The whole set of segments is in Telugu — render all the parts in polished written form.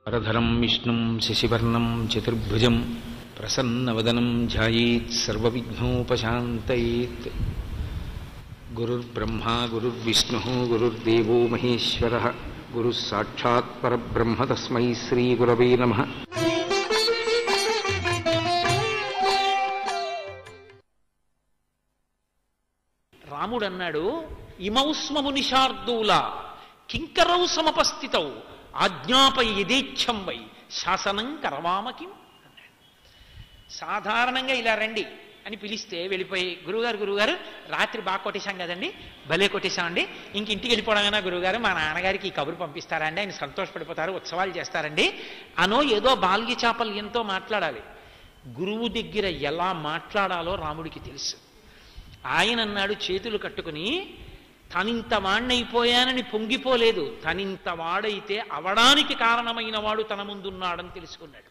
వరధరం విష్ణుం శశివర్ణం చతుర్భుజం ప్రసన్నవదనం ధ్యాయేత్ సర్వవిఘ్నోపశాంతయేత్. గురుర్బ్రహ్మా గురుర్విష్ణుః గురుర్దేవో మహేశ్వరః గురుః సాక్షాత్ పరబ్రహ్మ తస్మై శ్రీగురవే నమః. రాముడన్నాడు, ఇమౌస్మము నిషార్దూలా కింకరౌ సమపస్థితౌ ఆజ్ఞాపై యథేచ్ఛం వై శాసనం కరవామకిం అన్నాడు. సాధారణంగా ఇలా రండి అని పిలిస్తే వెళ్ళిపోయి, గురువుగారు రాత్రి బాగా కొట్టేశాం కదండి, భలే కొట్టేశామండి, ఇంక ఇంటికి వెళ్ళిపోవడమైనా గురువుగారు మా నాన్నగారికి ఈ కబురు పంపిస్తారా అండి, ఆయన సంతోషపడిపోతారు, ఉత్సవాలు చేస్తారండి అనో ఏదో బాల్య చాపల్యంతో మాట్లాడాలి. గురువు దగ్గర ఎలా మాట్లాడాలో రాముడికి తెలుసు. ఆయన అన్నాడు చేతులు కట్టుకుని, తనింత వాణ్ణైపోయానని పొంగిపోలేదు, తనింత వాడైతే అవడానికి కారణమైన వాడు తన ముందున్నాడని తెలుసుకున్నాడు.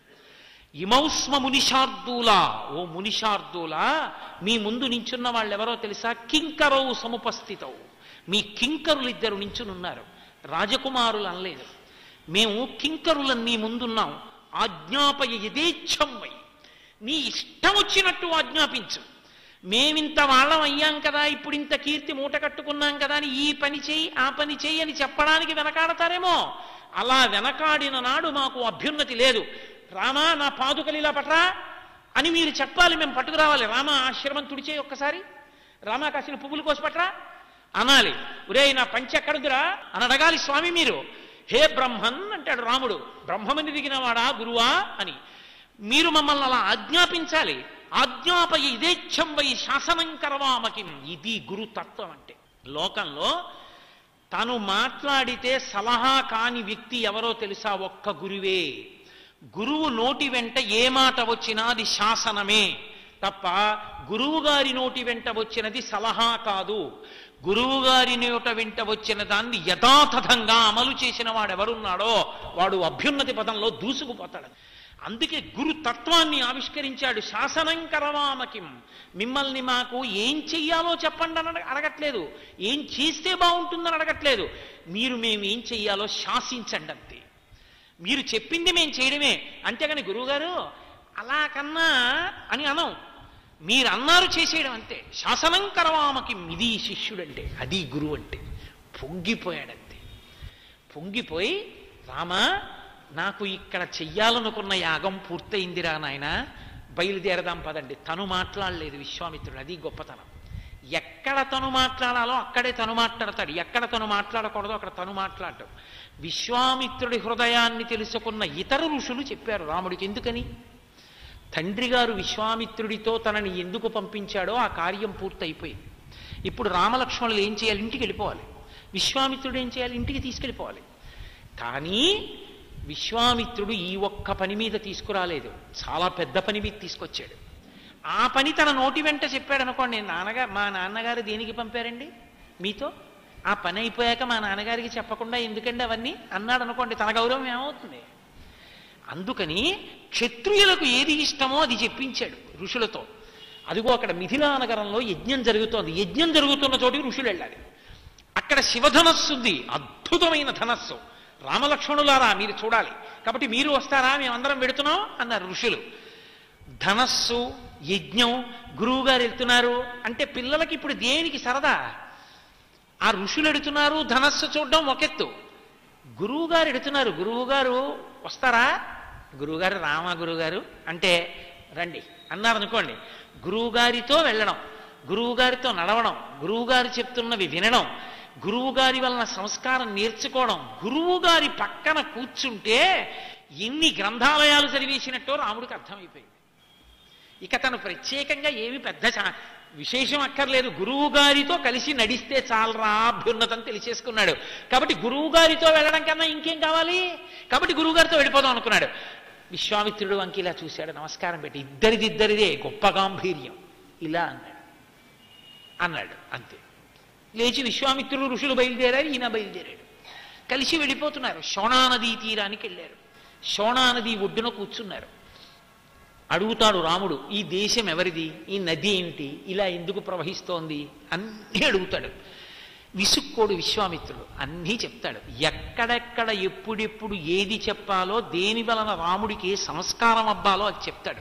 ఇమౌస్మ మునిషార్దూలా, ఓ మునిషార్దూలా, మీ ముందు నించున్న వాళ్ళెవరో తెలుసా? కింకరౌ సముపస్థితౌ, మీ కింకరులిద్దరు నించునున్నారు. రాజకుమారులు అనలేదు, మేము కింకరులను నీ ముందున్నాం. ఆజ్ఞాపయ యథేచ్ఛం వై, నీ ఇష్టం వచ్చినట్టు ఆజ్ఞాపించు. మేమింత వాళ్ళం అయ్యాం కదా, ఇప్పుడు ఇంత కీర్తి మూట కట్టుకున్నాం కదా అని ఈ పని చేయి ఆ పని చేయి అని చెప్పడానికి వెనకాడతారేమో. అలా వెనకాడిన నాడు మాకు అభ్యున్నతి లేదు. రామా నా పాదుకలు ఇలా పట్రా అని మీరు చెప్పాలి, మేము పట్టుకురావాలి. రామ ఆశ్రమం తుడిచే ఒక్కసారి, రామా కాసిన పువ్వులు కోసి పట్రా అనాలి. ఒరే నా పంచె ఎక్కడుందిరా అని అడగాలి స్వామి మీరు. హే బ్రహ్మన్ అంటాడు రాముడు, బ్రహ్మమని దిగినవాడా గురువా అని మీరు మమ్మల్ని అలా ఆజ్ఞాపించాలి. ఆజ్ఞాపయ యథేచ్ఛం వై శాసనం కరవామకిం. ఇది గురుతత్వం అంటే. లోకంలో తను మాట్లాడితే సలహా కాని వ్యక్తి ఎవరో తెలుసా? ఒక్క గురువే. గురువు నోటి వెంట ఏ మాట వచ్చినా అది శాసనమే తప్ప గురువు గారి నోటి వెంట వచ్చినది సలహా కాదు. గురువు గారి నోట వెంట వచ్చిన దాన్ని యథాతథంగా అమలు చేసిన వాడెవరున్నాడో వాడు అభ్యున్నతి పదంలో దూసుకుపోతాడు. అందుకే గురు తత్వాన్ని ఆవిష్కరించాడు. శాసనం కరవామకిం, మిమ్మల్ని మాకు ఏం చెయ్యాలో చెప్పండి అని అడగట్లేదు, ఏం చేస్తే బాగుంటుందని అడగట్లేదు. మేమేం చెయ్యాలో శాసించండి అంతే. మీరు చెప్పింది మేము చేయడమే, అంతేగాని గురువుగారు అలా కన్నా అని అనం. మీరు అన్నారు చేసేయడం అంతే. శాసనం కరవామకిం, ఇది శిష్యుడంటే, అది గురువు అంటే. పొంగిపోయాడంతే. పొంగిపోయి, రామా నాకు ఇక్కడ చెయ్యాలనుకున్న యాగం పూర్తయిందిరా నాయన, బయలుదేరదాం పదండి. తను మాట్లాడలేదు విశ్వామిత్రుడు, అది గొప్పతనం. ఎక్కడ తను మాట్లాడాలో అక్కడే తను మాట్లాడతాడు, ఎక్కడ తను మాట్లాడకూడదో అక్కడ తను మాట్లాడటం. విశ్వామిత్రుడి హృదయాన్ని తెలుసుకున్న ఇతర ఋషులు చెప్పారు రాముడికి. ఎందుకని? తండ్రి గారు విశ్వామిత్రుడితో తనని ఎందుకు పంపించాడో ఆ కార్యం పూర్తయిపోయింది. ఇప్పుడు రామలక్ష్మణులు ఏం చేయాలి? ఇంటికి వెళ్ళిపోవాలి. విశ్వామిత్రుడు ఏం చేయాలి? ఇంటికి తీసుకెళ్ళిపోవాలి. కానీ విశ్వామిత్రుడు ఈ ఒక్క పని మీద తీసుకురాలేదు, చాలా పెద్ద పని మీద తీసుకొచ్చాడు. ఆ పని తన నోటి వెంట చెప్పాడు అనుకోండి, మా నాన్నగారు దేనికి పంపారండి మీతో, ఆ పని అయిపోయాక మా నాన్నగారికి చెప్పకుండా ఎందుకండి అవన్నీ అన్నాడు అనుకోండి, తన గౌరవం ఏమవుతుంది? అందుకని క్షత్రియులకు ఏది ఇష్టమో అది చెప్పించాడు ఋషులతో. అదిగో అక్కడ మిథిలా నగరంలో యజ్ఞం జరుగుతోంది, యజ్ఞం జరుగుతున్న చోటికి ఋషులు వెళ్ళాలి. అక్కడ శివధనస్సు ఉంది, అద్భుతమైన ధనస్సు. రామలక్ష్మణులారా మీరు చూడాలి, కాబట్టి మీరు వస్తారా, మేమందరం వెడుతున్నాం అన్నారు ఋషులు. ధనస్సు, యజ్ఞం, గురువుగారు వెళ్తున్నారు అంటే పిల్లలకి ఇప్పుడు దేనికి సరదా? ఆ ఋషులు ఎడుతున్నారు, ధనస్సు చూడడం ఒకెత్తు. గురువుగారు ఎడుతున్నారు, గురువుగారు వస్తారా? గురువుగారు రామా గురువుగారు అంటే రండి అన్నారనుకోండి. గురువుగారితో వెళ్ళడం, గురువుగారితో నడవడం, గురువుగారు చెప్తున్నవి వినడం, గురువుగారి వలన సంస్కారం నేర్చుకోవడం, గురువుగారి పక్కన కూర్చుంటే ఎన్ని గ్రంథాలయాలు చదివేసినట్టో రాముడికి అర్థమైపోయింది. ఇక తను ప్రత్యేకంగా ఏమి పెద్ద విశేషం అక్కర్లేదు, గురువుగారితో కలిసి నడిస్తే చాలరా అభ్యున్నతం తెలిసేసుకున్నాడు. కాబట్టి గురువుగారితో వెళ్ళడం కన్నా ఇంకేం కావాలి? కాబట్టి గురువుగారితో వెళ్ళిపోదాం అనుకున్నాడు. విశ్వామిత్రుడు వంకి ఇలా చూశాడు, నమస్కారం పెట్టి, ఇద్దరిదే గొప్ప గాంభీర్యం, ఇలా అన్నాడు అంతే. లేచి విశ్వామిత్రుడు ఋషులు బయలుదేరారు, ఈయన బయలుదేరాడు. కలిసి వెళ్ళిపోతున్నారు. శోణానదీ తీరానికి వెళ్ళారు. శోణానది ఒడ్డున కూర్చున్నారు. అడుగుతాడు రాముడు, ఈ దేశం ఎవరిది, ఈ నది ఏమిటి, ఇలా ఎందుకు ప్రవహిస్తోంది అన్నీ అడుగుతాడు. విసుక్కోడు విశ్వామిత్రుడు, అన్నీ చెప్తాడు. ఎక్కడెక్కడ ఎప్పుడెప్పుడు ఏది చెప్పాలో, దేని వలన రాముడికి సంస్కారం అవ్వాలో అది చెప్తాడు.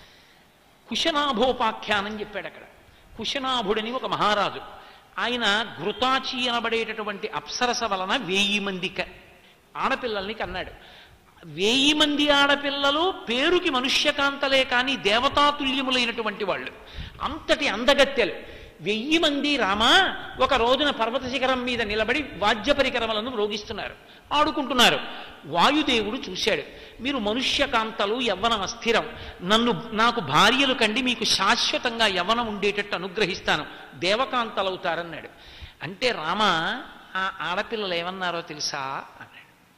కుశనాభోపాఖ్యానం చెప్పాడు అక్కడ. కుశనాభుడని ఒక మహారాజు, ఆయన ఘృతాచి అనబడేటటువంటి అప్సరస వలన 1000 మంది ఆడపిల్లల్ని కన్నాడు. 1000 మంది ఆడపిల్లలు పేరుకి మనుష్యకాంతలే కానీ దేవతాతుల్యములైనటువంటి వాళ్ళు, అంతటి అందగత్తెలు. 1000 మంది రామ ఒక రోజున పర్వత శిఖరం మీద నిలబడి వాద్య పరికరములను మ్రోగిస్తున్నారు, ఆడుకుంటున్నారు. వాయుదేవుడు చూశాడు, మీరు మనుష్యకాంతలు, యవ్వనం అస్థిరం, నాకు భార్యలు కండి, మీకు శాశ్వతంగా యవ్వనం ఉండేటట్టు అనుగ్రహిస్తాను, దేవకాంతలవుతారన్నాడు. అంటే రామ ఆ ఆడపిల్లలు ఏమన్నారో తెలుసా అన్నాడు.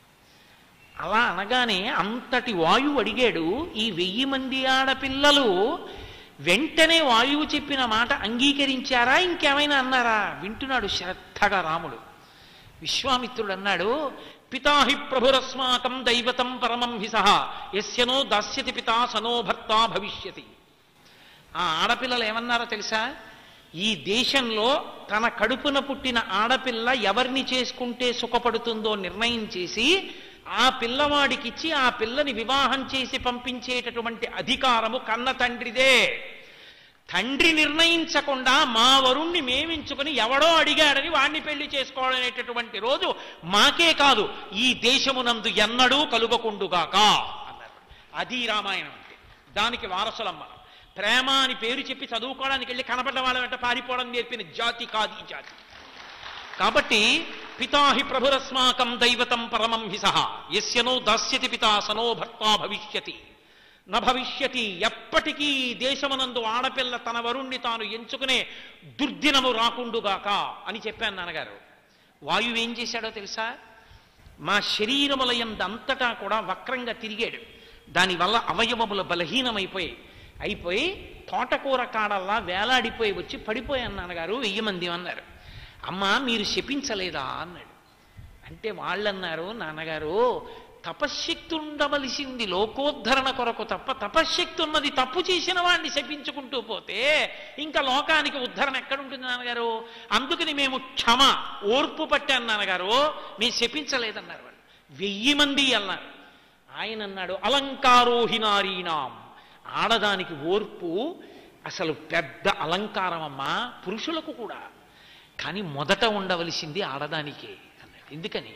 అలా అనగానే అంతటి వాయువు అడిగాడు, ఈ 1000 మంది ఆడపిల్లలు వెంటనే వాయువు చెప్పిన మాట అంగీకరించారా, ఇంకేమైనా అన్నారా? వింటున్నాడు శ్రద్ధగా రాముడు. విశ్వామిత్రుడు అన్నాడు, పితాహి ప్రభురస్మాకం దైవతం పరమం హిసః యస్యనో దాస్యతి పితా సనో భర్త భవిష్యతి. ఆ ఆడపిల్లలు ఏమన్నారో తెలుసా? ఈ దేశంలో తన కడుపున పుట్టిన ఆడపిల్ల ఎవరిని చేసుకుంటే సుఖపడుతుందో నిర్ణయం చేసి ఆ పిల్లవాడికిచ్చి ఆ పిల్లని వివాహం చేసి పంపించేటటువంటి అధికారము కన్న తండ్రిదే. తండ్రి నిర్ణయించకుండా మా వరుణ్ణి మేమించుకుని ఎవడో అడిగాడని వాణ్ణి పెళ్లి చేసుకోవాలనేటటువంటి రోజు మాకే కాదు, ఈ దేశమునందు ఎన్నడూ కలుగకుండుగాక అన్నారు. అది రామాయణం అంటే. దానికి వారసులమ్మ. ప్రేమ అని పేరు చెప్పి చదువుకోవడానికి వెళ్ళి కనపడ్డ వాళ్ళ వెంట పారిపోవడం నేర్పిన జాతి కాదు ఈ జాతి. కాబట్టి పితాహి ప్రభురస్మాకం దైవతం పరమం హిసః యస్యనో దాస్యతి పితా సనో భర్త భవిష్యతి న భవిష్యతి. ఎప్పటికీ దేశమునందు ఆడపిల్ల తన వరుణ్ణి తాను ఎంచుకునే దుర్దినము రాకుండుగాక అని చెప్పాను నాన్నగారు. వాయువు ఏం చేశాడో తెలుసా? మా శరీరములయందంతటా కూడా వక్రంగా తిరిగాడు. దానివల్ల అవయవములు బలహీనమైపోయి తోటకూర కాడల్లా వేలాడిపోయి వచ్చి పడిపోయాను నాన్నగారు. 1000 మంది అన్నారు. అమ్మా మీరు శపించలేదా అన్నాడు. అంటే వాళ్ళన్నారు, నాన్నగారు తపశ్శక్తి ఉండవలసింది లోకోద్ధరణ కొరకు తప్ప, తపశ్శక్తి ఉన్నది తప్పు చేసిన వాడిని శపించుకుంటూ పోతే ఇంకా లోకానికి ఉద్ధరణ ఎక్కడుంటుంది నాన్నగారు, అందుకని మేము క్షమ ఓర్పు పట్టాను నాన్నగారు, మేము శపించలేదన్నారు. వాళ్ళు 1000 మంది అన్నారు. ఆయన అన్నాడు, అలంకారోహినారీణాం, ఆడదానికి ఓర్పు అసలు పెద్ద అలంకారం అమ్మా, పురుషులకు కూడా, కానీ మొదట ఉండవలసింది ఆడదానికే అన్నాడు. ఎందుకని?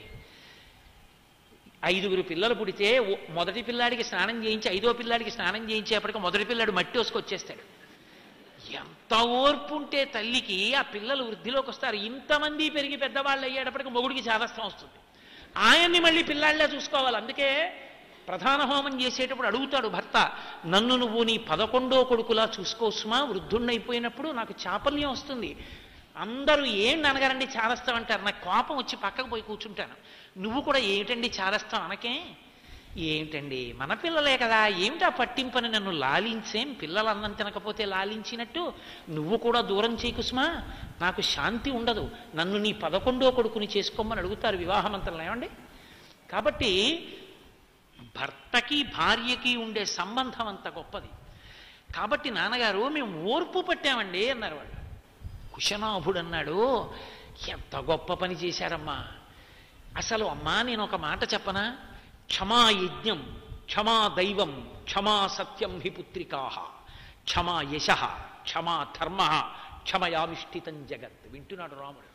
5గురు పిల్లలు పుడితే మొదటి పిల్లాడికి స్నానం చేయించి 5వ పిల్లాడికి స్నానం చేయించేప్పటికీ మొదటి పిల్లాడు మట్టి వేసుకొచ్చేస్తాడు. ఎంత ఓర్పు ఉంటే తల్లికి ఆ పిల్లలు వృద్ధిలోకి వస్తారు. ఇంతమంది పెరిగి పెద్దవాళ్ళు అయ్యేటప్పటికి మొగుడికి చాదస్తం వస్తుంది. ఆయన్ని మళ్ళీ పిల్లాళ్ళే చూసుకోవాలి. అందుకే ప్రధాన హోమం చేసేటప్పుడు అడుగుతాడు భర్త, నన్ను నువ్వు నీ 11వ కొడుకులా చూసుకోసుమా, వృద్ధుణ్ణైపోయినప్పుడు నాకు చాపల్యం వస్తుంది. అందరూ ఏంటి అనగారండి చారస్తాం అంటారు. నాకు కోపం వచ్చి పక్కకు పోయి కూర్చుంటాను. నువ్వు కూడా ఏమిటండి చారస్తాం అనకే, ఏమిటండి మన పిల్లలే కదా, ఏమిటా పట్టింపని నన్ను లాలించేం, పిల్లలు అన్నం తినకపోతే లాలించినట్టు నువ్వు కూడా దూరం చేయకుసుమా, నాకు శాంతి ఉండదు, నన్ను నీ 11వ కొడుకుని చేసుకోమని అడుగుతారు వివాహమంతరం. ఏమండి? కాబట్టి భర్తకి భార్యకి ఉండే సంబంధం అంత గొప్పది. కాబట్టి నాన్నగారు మేము ఓర్పు పట్టామండి అన్నారు వాళ్ళు. కుశనాభుడు అన్నాడు, ఎంత గొప్ప పని చేశారమ్మా. అసలు అమ్మా నేను ఒక మాట చెప్పనా, క్షమా యజ్ఞం, క్షమా దైవం, క్షమా సత్యం హి పుత్రికాః, క్షమా యశః, క్షమా ధర్మః, క్షమయావిష్ఠితం జగత్. వింటున్నాడు రాముడు.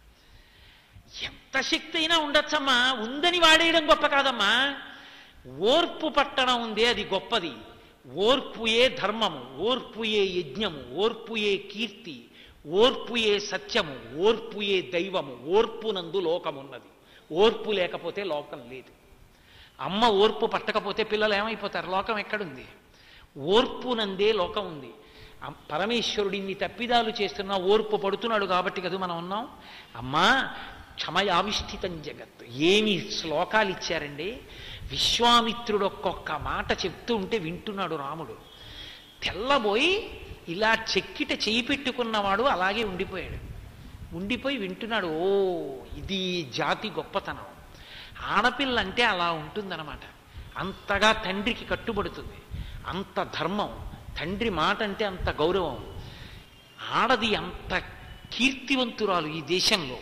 ఎంత శక్తి అయినా ఉండొచ్చమ్మా, ఉందని వాడేయడం గొప్ప కాదమ్మా. ఓర్పు పట్టణం ఉందే అది గొప్పది. ఓర్పుయే ధర్మము, ఓర్పుయే యజ్ఞము, ఓర్పుయే కీర్తి, ఓర్పుయే సత్యము, ఓర్పుయే దైవము. ఓర్పునందు లోకమున్నది. ఓర్పు లేకపోతే లోకం లేదు. అమ్మ ఓర్పు పట్టకపోతే పిల్లలు ఏమైపోతారు? లోకం ఎక్కడుంది? ఓర్పునందే లోకం ఉంది. పరమేశ్వరుడిన్ని తప్పిదాలు చేస్తున్నా ఓర్పు పడుతున్నాడు కాబట్టి కదా మనం ఉన్నాం. అమ్మా క్షమయావిష్ఠితం జగత్. ఏమి శ్లోకాలు ఇచ్చారండి. విశ్వామిత్రుడు ఒక్కొక్క మాట చెప్తూ ఉంటే వింటున్నాడు రాముడు. తెల్లబోయి ఇలా చెక్కిట చేయి పెట్టుకున్నవాడు అలాగే ఉండిపోయాడు. ఉండిపోయి వింటున్నాడు. ఓ ఇది జాతి గొప్పతనం. ఆడపిల్ల అంటే అలా ఉంటుందన్నమాట. అంతగా తండ్రికి కట్టుబడుతుంది, అంత ధర్మం, తండ్రి మాట అంటే అంత గౌరవం. ఆడది అంత కీర్తివంతురాలు ఈ దేశంలో.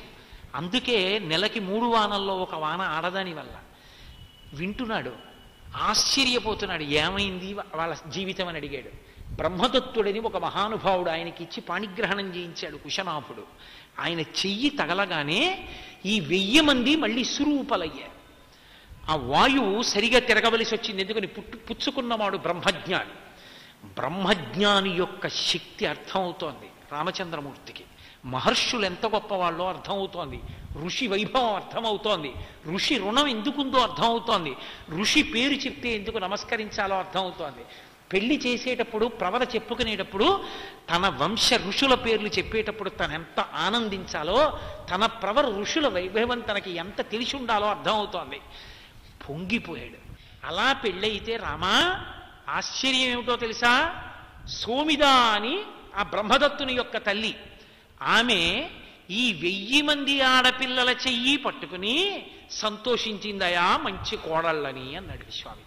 అందుకే నెలకి 3 వానల్లో ఒక వాన ఆడదాని వల్ల. వింటున్నాడు, ఆశ్చర్యపోతున్నాడు, ఏమైంది వాళ్ళ జీవితం అని అడిగాడు. బ్రహ్మదత్తుడని ఒక మహానుభావుడు ఆయనకి ఇచ్చి పాణిగ్రహణం చేయించాడు కుశనాభుడు. ఆయన చెయ్యి తగలగానే ఈ 1000 మంది మళ్ళీ సురూపలయ్యారు. ఆ వాయువు సరిగా తిరగవలసి వచ్చింది. ఎందుకని పుచ్చుకున్నవాడు బ్రహ్మజ్ఞాని. బ్రహ్మజ్ఞాని యొక్క శక్తి అర్థమవుతోంది రామచంద్రమూర్తికి. మహర్షులు ఎంత గొప్పవాళ్ళో అర్థమవుతోంది. ఋషి వైభవం అర్థమవుతోంది. ఋషి రుణం ఎందుకుందో అర్థమవుతోంది. ఋషి పేరు చెప్తే ఎందుకు నమస్కరించాలో అర్థమవుతోంది. పెళ్లి చేసేటప్పుడు ప్రవర చెప్పుకునేటప్పుడు తన వంశ ఋషుల పేర్లు చెప్పేటప్పుడు తను ఎంత ఆనందించాలో, తన ప్రవర ఋషుల వైభవం తనకి ఎంత తెలిసి ఉండాలో అర్థమవుతోంది. పొంగిపోయాడు. అలా పెళ్ళయితే రామా ఆశ్చర్యం ఏమిటో తెలుసా? సోమిద అని ఆ బ్రహ్మదత్తుని యొక్క తల్లి, ఆమె ఈ 1000 మంది ఆడపిల్లల చెయ్యి పట్టుకుని సంతోషించిందయా మంచి కోడళ్ళని అన్నాడు విశ్వామిత్రుడు.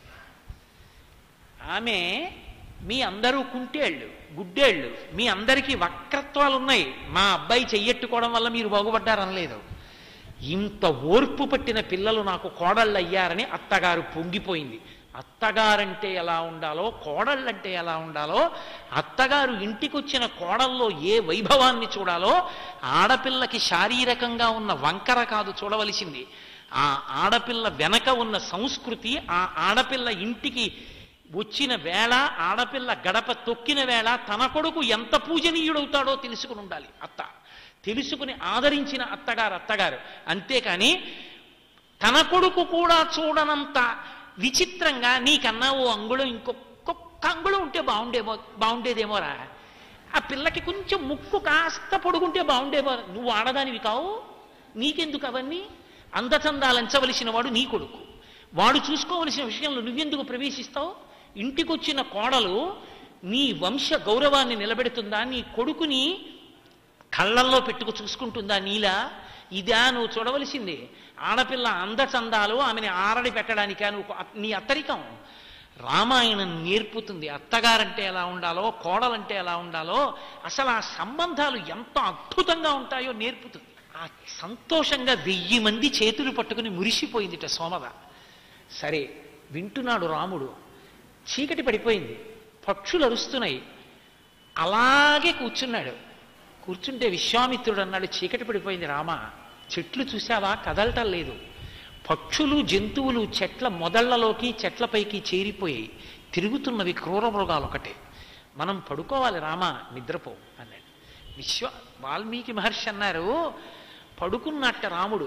ఆమె మీ అందరూ కుంటేళ్ళు, గుడ్డేళ్ళు, మీ అందరికీ వక్రత్వాలు ఉన్నాయి, మా అబ్బాయి చెయ్యెట్టుకోవడం వల్ల మీరు బాగుపడ్డారనలేదు. ఇంత ఓర్పు పట్టిన పిల్లలు నాకు కోడళ్ళు అయ్యారని అత్తగారు పొంగిపోయింది. అత్తగారంటే ఎలా ఉండాలో, కోడళ్ళంటే ఎలా ఉండాలో, అత్తగారు ఇంటికొచ్చిన కోడల్లో ఏ వైభవాన్ని చూడాలో, ఆడపిల్లకి శారీరకంగా ఉన్న వంకర కాదు చూడవలసింది, ఆ ఆడపిల్ల వెనక ఉన్న సంస్కృతి, ఆ ఆడపిల్ల ఇంటికి వచ్చిన వేళ, ఆడపిల్ల గడప తొక్కిన వేళ తన కొడుకు ఎంత పూజనీయుడవుతాడో తెలుసుకుని ఉండాలి అత్త. తెలుసుకుని ఆదరించిన అత్తగారు. అంతేకాని తన కొడుకు కూడా చూడనంత విచిత్రంగా నీకన్నా ఓ అంగుళం ఇంకొక అంగుళం ఉంటే బాగుండేదేమోరా, ఆ పిల్లకి కొంచెం ముక్కు కాస్త పొడుగుంటే బాగుండేమో, నువ్వు ఆడదానివి కావు, నీకెందుకు అవన్నీ? అందచందాలంచవలసిన వాడు నీ కొడుకు, వాడు చూసుకోవలసిన విషయంలో నువ్వెందుకు ప్రవేశిస్తావు? ఇంటికొచ్చిన కోడలు నీ వంశ గౌరవాన్ని నిలబెడుతుందా? నీ కొడుకుని కళ్ళల్లో పెట్టుకు చూసుకుంటుందా నీలా? ఇదా నువ్వు చూడవలసింది? ఆడపిల్ల అందచందాలు ఆమెని ఆరడి పెట్టడానికా నువ్వు నీ అత్తరికం? రామాయణం నేర్పుతుంది అత్తగారంటే ఎలా ఉండాలో, కోడలంటే ఎలా ఉండాలో, అసలు ఆ సంబంధాలు ఎంత అద్భుతంగా ఉంటాయో నేర్పుతుంది. ఆ సంతోషంగా 1000 మంది చేతులు పట్టుకుని మురిసిపోయిందిట సోమద. సరే వింటున్నాడు రాముడు. చీకటి పడిపోయింది, పక్షులు అరుస్తున్నాయి, అలాగే కూర్చున్నాడు. కూర్చుంటే విశ్వామిత్రుడు అన్నాడు, చీకటి పడిపోయింది రామా, చెట్లు చూసావా కదలటం లేదు, పక్షులు జంతువులు చెట్ల మొదళ్లలోకి చెట్లపైకి చేరిపోయి తిరుగుతున్నవి క్రూర మృగాలు ఒకటే, మనం పడుకోవాలి రామా, నిద్రపో అన్నాడు. వాల్మీకి మహర్షి అన్నారు, పడుకున్నట్ట రాముడు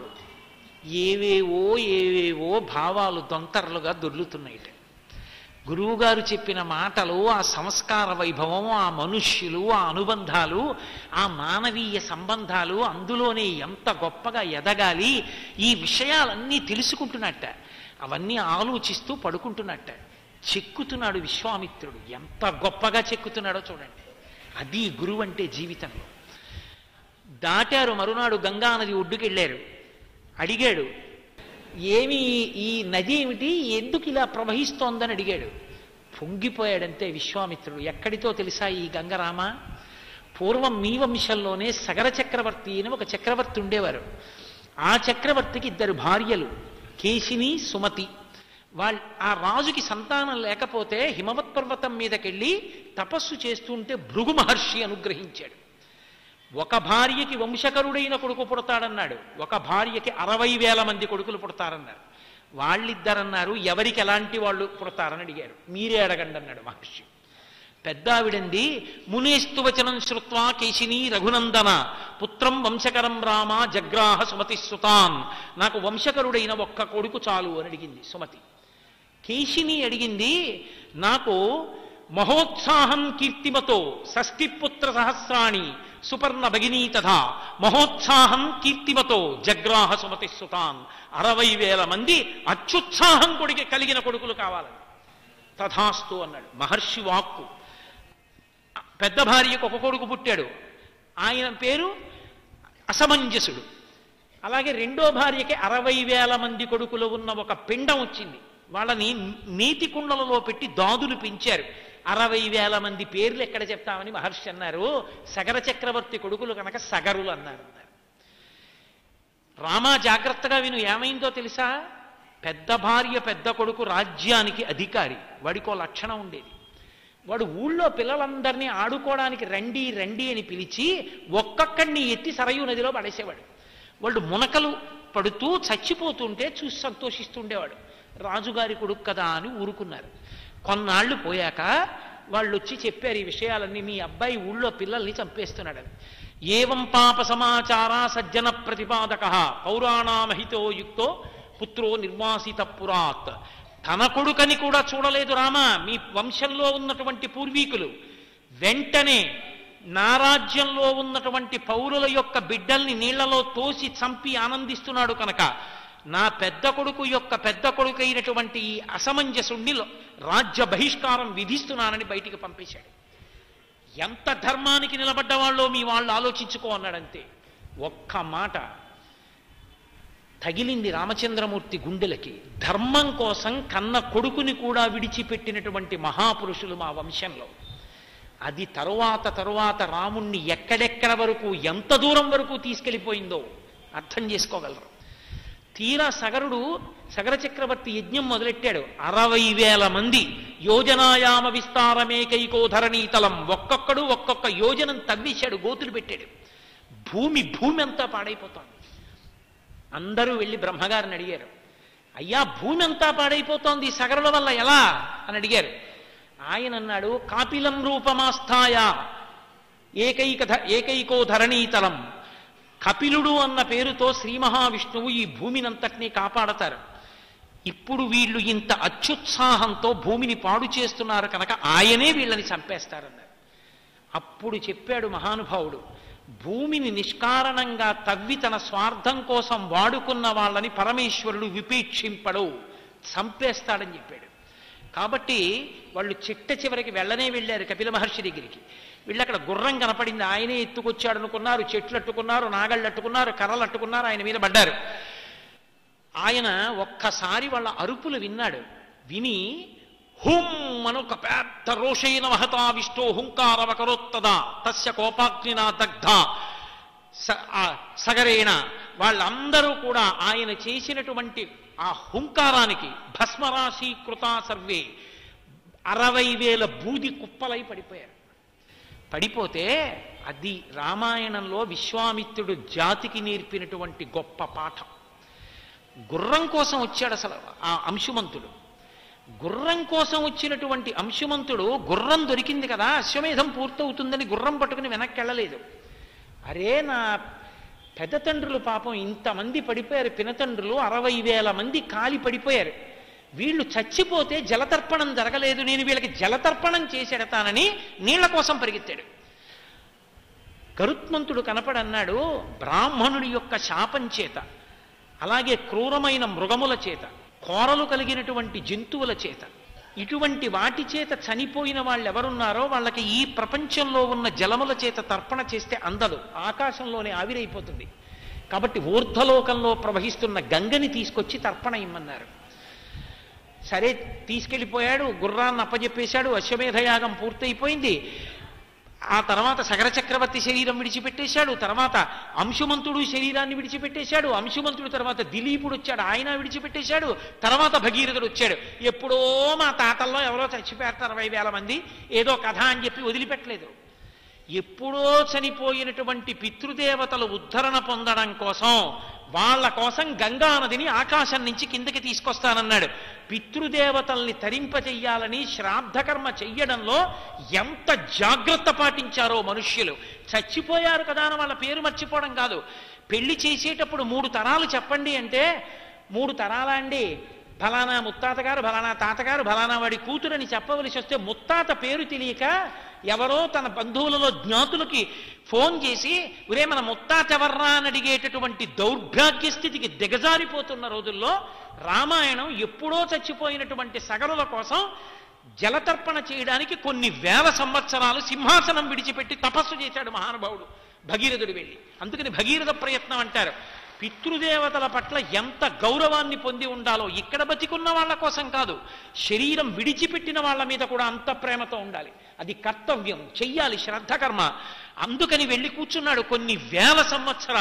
ఏవేవో భావాలు దొంతరలుగా దొర్లుతున్నాయిట. గురువుగారు చెప్పిన మాటలు, ఆ సంస్కార వైభవం, ఆ మనుష్యులు, ఆ అనుబంధాలు, ఆ మానవీయ సంబంధాలు, అందులోనే ఎంత గొప్పగా ఎదగాలి, ఈ విషయాలన్నీ తెలుసుకుంటున్నట్ట. అవన్నీ ఆలోచిస్తూ పడుకుంటున్నట్ట. చెక్కుతున్నాడు విశ్వామిత్రుడు. ఎంత గొప్పగా చెక్కుతున్నాడో చూడండి. అది గురువు అంటే జీవితంలో. దాటారు, మరునాడు గంగానది ఒడ్డుకెళ్ళారు. అడిగాడు, ఏమి ఈ నది ఏమిటి, ఎందుకు ఇలా ప్రవహిస్తోందని అడిగాడు. పొంగిపోయాడంతే విశ్వామిత్రుడు. ఎక్కడితో తెలుసా ఈ గంగరామ? పూర్వం మీ వంశంలోనే సగర చక్రవర్తి అని ఒక చక్రవర్తి ఉండేవారు. ఆ చక్రవర్తికి 2 భార్యలు, కేశిని, సుమతి. ఆ రాజుకి సంతానం లేకపోతే హిమవత్ పర్వతం మీదకెళ్ళి తపస్సు చేస్తుంటే భృగు మహర్షి అనుగ్రహించాడు. ఒక భార్యకి వంశకరుడైన కొడుకు పుడతాడన్నాడు, ఒక భార్యకి 60,000 మంది కొడుకులు పుడతారన్నారు. వాళ్ళిద్దరన్నారు, ఎవరికి ఎలాంటి వాళ్ళు పుడతారని అడిగారు. మీరే అడగండి అన్నాడు మహర్షి. పెద్దావిడంది, మునేస్తు వచనం శ్రుత్వా కేశిని రఘునందన పుత్రం వంశకరం రామ జగ్రాహ సుమతి సుతాన్, నాకు వంశకరుడైన ఒక్క కొడుకు చాలు అని అడిగింది సుమతి. కేశిని అడిగింది, నాకు మహోత్సాహం కీర్తిమతో షష్ఠిపుత్ర సహస్రాణి సుపర్ణ భగినీ తథా మహోత్సాహం కీర్తిమతో జగ్రాహ సుమతి సుతాన్, 60,000 మంది అత్యుత్సాహం కలిగిన కొడుకులు కావాలని. తథాస్తు అన్నాడు మహర్షి వాక్కు. పెద్ద భార్యకు ఒక కొడుకు పుట్టాడు, ఆయన పేరు అసమంజసుడు. అలాగే రెండో భార్యకి 60,000 మంది కొడుకులు ఉన్న ఒక పిండం వచ్చింది. వాళ్ళని నీతి కుండలలో పెట్టి దాదులు పెంచారు. 60,000 మంది పేర్లు ఎక్కడ చెప్తామని మహర్షి అన్నారు. సగర చక్రవర్తి కొడుకులు కనుక సగరులు అన్నారు. రామా జాగ్రత్తగా విను, ఏమైందో తెలుసా? పెద్ద భార్య పెద్ద కొడుకు రాజ్యానికి అధికారి. వాడికో లక్షణం ఉండేది. వాడు ఊళ్ళో పిల్లలందరినీ ఆడుకోవడానికి రండి రండి అని పిలిచి ఒక్కొక్కడిని ఎత్తి సరయూ నదిలో పడేసేవాడు. వాళ్ళు మునకలు పడుతూ చచ్చిపోతుంటే చూసి సంతోషిస్తుండేవాడు. రాజుగారి కొడుకు కదా అని ఊరుకున్నారు. కొన్నాళ్ళు పోయాక వాళ్ళు వచ్చి చెప్పారు ఈ విషయాలన్నీ, మీ అబ్బాయి ఊళ్ళో పిల్లల్ని చంపేస్తున్నాడని. ఏవం పాప సమాచారా సజ్జన ప్రతిపాదక పౌరాణామహితో యుక్తో పుత్రో నిర్వాసిత పురాత్. తన కొడుకని కూడా చూడలేదు రామ మీ వంశంలో ఉన్నటువంటి పూర్వీకులు. వెంటనే నా రాజ్యంలో ఉన్నటువంటి పౌరుల యొక్క బిడ్డల్ని నీళ్లలో తోసి చంపి ఆనందిస్తున్నాడు కనుక నా పెద్ద కొడుకు యొక్క పెద్ద కొడుకు అయినటువంటి ఈ అసమంజసుణ్ణి రాజ్య బహిష్కారం విధిస్తున్నానని బయటికి పంపేశాడు. ఎంత ధర్మానికి నిలబడ్డవాళ్ళో మీ వాళ్ళు ఆలోచించుకో అన్నాడంతే. ఒక్క మాట తగిలింది రామచంద్రమూర్తి గుండెలకి. ధర్మం కోసం కన్న కొడుకుని కూడా విడిచిపెట్టినటువంటి మహాపురుషులు మా వంశంలో. అది తరువాత రాముణ్ణి ఎక్కడెక్కడ వరకు ఎంత దూరం వరకు తీసుకెళ్ళిపోయిందో అర్థం చేసుకోగలరు. తీరా సగర చక్రవర్తి యజ్ఞం మొదలెట్టాడు. 60,000 మంది యోజనాయామ విస్తారమేకైకో ధరణీతలం, ఒక్కొక్కడు ఒక్కొక్క యోజనం తవ్వేశాడు, గోతులు పెట్టాడు. భూమి అంతా పాడైపోతోంది. అందరూ వెళ్ళి బ్రహ్మగారిని అడిగారు, అయ్యా భూమి అంతా పాడైపోతోంది సగరుల వల్ల ఎలా అని అడిగారు. ఆయన అన్నాడు, కాపిలం రూపమాస్థాయ ఏకైకో ధరణీతలం. కపిలుడు అన్న పేరుతో శ్రీ మహావిష్ణువు ఈ భూమినంతటినీ కాపాడతారు. ఇప్పుడు వీళ్ళు ఇంత అత్యుత్సాహంతో భూమిని పాడు చేస్తున్నారు కనుక ఆయనే వీళ్ళని చంపేస్తారన్నారు. అప్పుడు చెప్పాడు మహానుభావుడు, భూమిని నిష్కారణంగా తవ్వి తన స్వార్థం కోసం వాడుకున్న వాళ్ళని పరమేశ్వరుడు విపేక్షింపడు, చంపేస్తాడని చెప్పాడు. కాబట్టి వాళ్ళు చివరికి వెళ్ళారు కపిల మహర్షి దగ్గరికి. వీళ్ళు అక్కడ గుర్రం కనపడింది, ఆయనే ఎత్తుకొచ్చాడు అనుకున్నారు. చెట్లు అట్టుకున్నారు, నాగళ్ళు అట్టుకున్నారు, కర్రలు అట్టుకున్నారు, ఆయన మీద పడ్డారు. ఆయన ఒక్కసారి వాళ్ళ అరుపులు విన్నాడు. విని హుం అనొక పెద్ద రోషైన మహతావిష్టో హుంకారవకరోత్తదా తస్య కోపాగ్నినా దగ్ధ సగరేణ. వాళ్ళందరూ కూడా ఆయన చేసినటువంటి ఆ హుంకారానికి భస్మరాశీకృత సర్వే 60,000 బూది కుప్పలై పడిపోయారు. పడిపోతే అది రామాయణంలో విశ్వామిత్రుడు జాతికి నేర్పినటువంటి గొప్ప పాఠం. గుర్రం కోసం వచ్చాడు అసలు ఆ అంశుమంతుడు. గుర్రం కోసం వచ్చినటువంటి అంశుమంతుడు గుర్రం దొరికింది కదా, అశ్వమేధం పూర్తవుతుందని గుర్రం పట్టుకుని వెనక్కి వెళ్ళలేదు. అరే నా పెద్ద తండ్రులు పాపం ఇంతమంది పడిపోయారు, పినతండ్రులు 60,000 మంది కాలి పడిపోయారు, వీళ్ళు చచ్చిపోతే జలతర్పణం జరగలేదు, నేను వీళ్ళకి జలతర్పణం చేసేడతానని నీళ్ల కోసం పరిగెత్తాడు. గరుత్మంతుడు కనపడన్నాడు, బ్రాహ్మణుడి యొక్క శాపం చేత, అలాగే క్రూరమైన మృగముల చేత, కోరలు కలిగినటువంటి జంతువుల చేత, ఇటువంటి వాటి చేత చనిపోయిన వాళ్ళు ఎవరున్నారో వాళ్ళకి ఈ ప్రపంచంలో ఉన్న జలముల చేత తర్పణ చేస్తే అందదు, ఆకాశంలోనే ఆవిరైపోతుంది. కాబట్టి ఊర్ధ్వలోకంలో ప్రవహిస్తున్న గంగని తీసుకొచ్చి తర్పణ ఇమ్మన్నారు. సరే తీసుకెళ్ళిపోయాడు, గుర్రాన్ని అప్పజెప్పేశాడు, అశ్వమేధయాగం పూర్తయిపోయింది. ఆ తర్వాత సగర చక్రవర్తి శరీరం విడిచిపెట్టేశాడు, తర్వాత అంశుమంతుడు శరీరాన్ని విడిచిపెట్టేశాడు, అంశుమంతుడు తర్వాత దిలీపుడు వచ్చాడు, ఆయన విడిచిపెట్టేశాడు, తర్వాత భగీరథుడు వచ్చాడు. ఎప్పుడో మా తాతల్లో ఎవరో చచ్చిపోయారు 60,000 మంది ఏదో కథ అని చెప్పి వదిలిపెట్టలేదు. ఎప్పుడో చనిపోయినటువంటి పితృదేవతలు ఉద్ధరణ పొందడం కోసం, వాళ్ళ కోసం గంగా నదిని ఆకాశం నుంచి కిందకి తీసుకొస్తానన్నాడు. పితృదేవతల్ని తరింపచెయ్యాలని శ్రాద్ధకర్మ చెయ్యడంలో ఎంత జాగ్రత్త పాటించారో మనుష్యులు. చచ్చిపోయారు కదా అని వాళ్ళ పేరు మర్చిపోవడం కాదు. పెళ్లి చేసేటప్పుడు 3 తరాలు చెప్పండి అంటే 3 తరాలా అండి, ఫలానా ముత్తాతగారు, ఫలానా తాతగారు, ఫలానా వాడి కూతురని చెప్పవలసి వస్తే ముత్తాత పేరు తెలియక ఎవరో తన బంధువులలో జ్ఞాతులకి ఫోన్ చేసి ఒరే మన ముత్తాత ఎవర్రా అని అడిగేటటువంటి దౌర్భాగ్య స్థితికి దిగజారిపోతున్న రోజుల్లో రామాయణం ఎప్పుడో చచ్చిపోయినటువంటి సగరుల కోసం జలతర్పణ చేయడానికి కొన్ని వేల సంవత్సరాలు సింహాసనం విడిచిపెట్టి తపస్సు చేశాడు మహానుభావుడు భగీరథుడు వెళ్ళి. అందుకని భగీరథ ప్రయత్నం అంటారు. పితృదేవతల పట్ల ఎంత గౌరవాన్ని పొంది ఉండాలో, ఇక్కడ బతికున్న వాళ్ళ కోసం కాదు, శరీరం విడిచిపెట్టిన వాళ్ళ మీద కూడా అంత ప్రేమతో ఉండాలి. అది కర్తవ్యం, చెయ్యాలి శ్రద్ధకర్మ. అందుకని వెళ్ళి కూర్చున్నాడు కొన్ని వేల సంవత్సరాలు.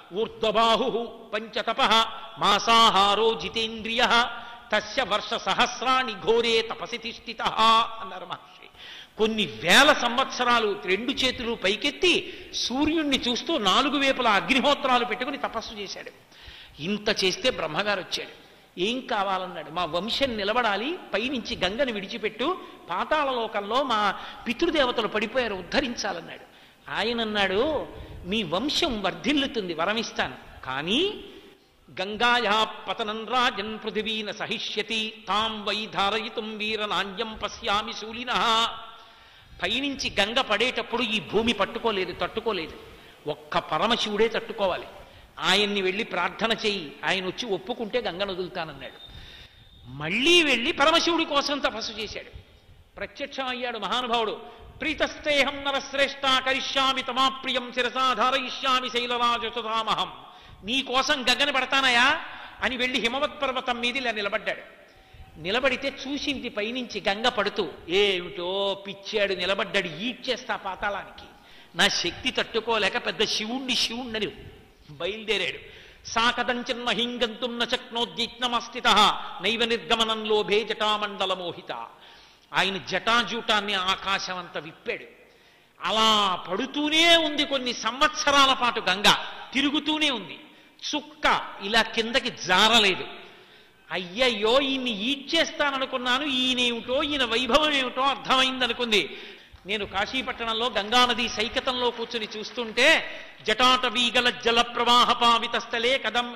ఊర్ధ్వబాహు పంచతప మాసాహారో జితేంద్రియ తస్య వర్ష సహస్రాణి ఘోరే తపసి తిష్ఠిత అన్నారు మహర్షి. కొన్ని వేల సంవత్సరాలు 2 చేతులు పైకెత్తి సూర్యుణ్ణి చూస్తూ 4 వైపులా అగ్నిహోత్రాలు పెట్టుకుని తపస్సు చేశాడు. ఇంత చేస్తే బ్రహ్మగారు వచ్చాడు. ఏం కావాలన్నాడు. మా వంశం నిలబడాలి, పైనుంచి గంగని విడిచిపెట్టు, పాతాళ లోకంలో మా పితృదేవతలు పడిపోయారు, ఉద్ధరించాలన్నాడు. ఆయన అన్నాడు, మీ వంశం వర్ధిల్లుతుంది, వరమిస్తాను, కానీ గంగాయా పతనం రాజన్ పృథివీన సహిష్యతి తాం వై ధారయితుం వీరనాణ్యం పశ్యామి శూలినః. పైనుంచి గంగ పడేటప్పుడు ఈ భూమి తట్టుకోలేదు. ఒక్క పరమశివుడే తట్టుకోవాలి. ఆయన్ని వెళ్ళి ప్రార్థన చెయ్యి, ఆయన వచ్చి ఒప్పుకుంటే గంగను వదులుతానన్నాడు. మళ్ళీ వెళ్ళి పరమశివుడి కోసం తపస్సు చేశాడు. ప్రత్యక్షం అయ్యాడు మహానుభావుడు. ప్రీతస్తేహం నరశ్రేష్ఠ కరిష్యామి తమాప్రియం శిరసాధారయిష్యామి శైలరాజసుధామహం. నీ కోసం గంగని పడతానయా అని వెళ్ళి హిమవత్ పర్వతం మీద ఇలా నిలబడ్డాడు. నిలబడితే చూసింది పైనుంచి గంగ పడుతూ, ఏమిటో పిచ్చాడు, నిలబడ్డాడు, ఈడ్చేస్తా పాతాళానికి, నా శక్తి తట్టుకోలేక పెద్ద శివుణ్ణి బయలుదేరాడు. సాకదంచన్ మహింగంతుం నచక్నోద్యజ్ఞమస్థిత నైవ నిర్గమనం లోభే జటామండలమోహిత. ఆయన జటాజూటాన్ని ఆకాశం అంత విప్పాడు. అలా పడుతూనే ఉంది కొన్ని సంవత్సరాల పాటు గంగ, తిరుగుతూనే ఉంది. చుక్క ఇలా కిందకి జారలేదు. అయ్యయ్యో, ఈయన్ని ఈడ్చేస్తాననుకున్నాను, ఈయనేమిటో, ఈయన వైభవం ఏమిటో అర్థమైందనుకుంది. నేను కాశీపట్టణంలో గంగానది సైకతంలో కూర్చుని చూస్తుంటే జటాటవీగల జల ప్రవాహ పావిత స్థలే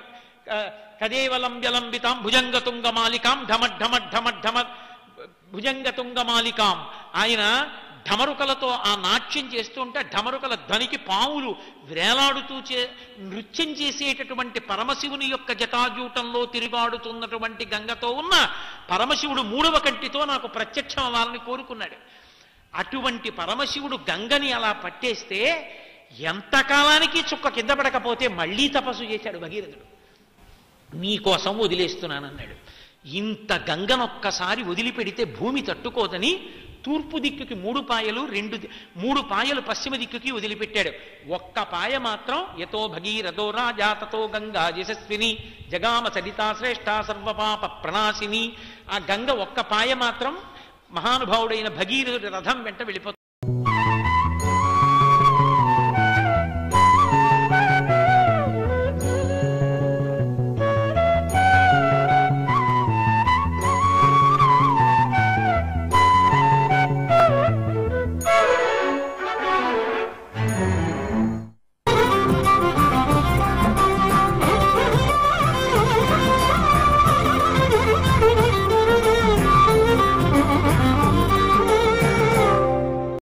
కదేవలంబ్యలంబితాం భుజంగతుంగమాలికాం ఢమఢమఢమఢమ భుజంగతుంగమాలికాం. ఆయన ఢమరుకలతో ఆ నాట్యం చేస్తుంటే ఢమరుకల ధ్వనికి పావులు వేలాడుతూ నృత్యం చేసేటటువంటి పరమశివుని యొక్క జటాజూటంలో తిరుగాడుతున్నటువంటి గంగతో ఉన్న పరమశివుడు 3వ కంటితో నాకు ప్రత్యక్షం అవ్వాలని కోరుకున్నాడు. అటువంటి పరమశివుడు గంగని అలా పట్టేస్తే ఎంతకాలానికి చుక్క కింద పడకపోతే మళ్ళీ తపస్సు చేశాడు భగీరథుడు. నీకోసం వదిలేస్తున్నానన్నాడు. ఇంత గంగనొక్కసారి వదిలిపెడితే భూమి తట్టుకోదని తూర్పు దిక్కుకి 3 పాయలు, 3 పాయలు పశ్చిమ దిక్కుకి వదిలిపెట్టాడు. ఒక్క పాయ మాత్రం యతో భగీరథో రాజా తతో గంగా యశస్విని జగామ సరితా శ్రేష్ఠ సర్వపాప ప్రణాశిని. ఆ గంగ ఒక్క పాయ మాత్రం మహానుభావుడైన భగీరథుడి రథం వెంట వెళ్ళిపోతుంది.